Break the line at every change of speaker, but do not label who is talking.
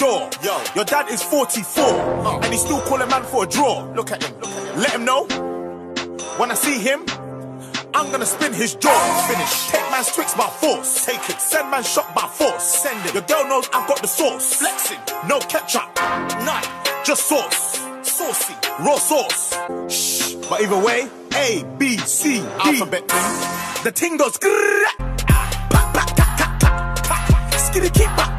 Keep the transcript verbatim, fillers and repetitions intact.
jaw. Yo, your dad is forty-four, uh. and he still call a man for a draw. Look at him, look at him. Let him know, when I see him, I'm gonna spin his jaw. Finish. Take man's tricks by force. Take it. Send man shot by force. Send it. Your girl knows I've got the sauce. Flexing. No ketchup. None. Just sauce. Saucy. Raw sauce. Shh. But either way, A, B, C, D. Alphabet thing. The ting goes. Skitty keep up.